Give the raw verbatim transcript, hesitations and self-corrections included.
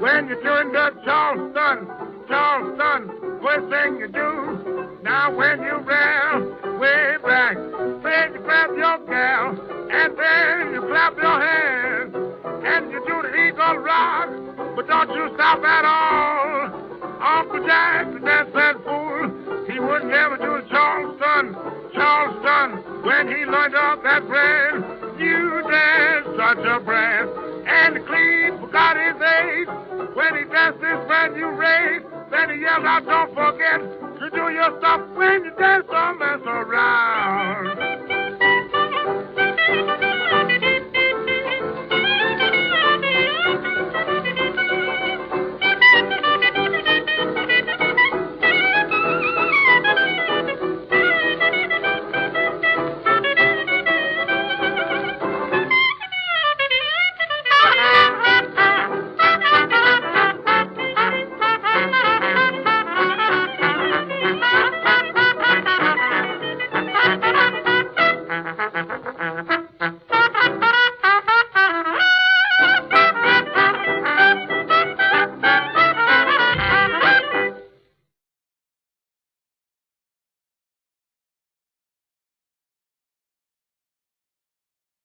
when you're doing the Charleston, Charleston, first thing you do. Now when you round way back, then you grab your gal, and then you clap your hands, and you do the Eagle Rock, but don't you stop at all. Uncle Jack, the dance fool, he would never do the Charleston, Charleston, when he learned up that brand. You dance such a brand, and the clean forgot his age when he danced this brand new race. Then he yelled out, don't forget to do your stuff when you dance, don't mess around.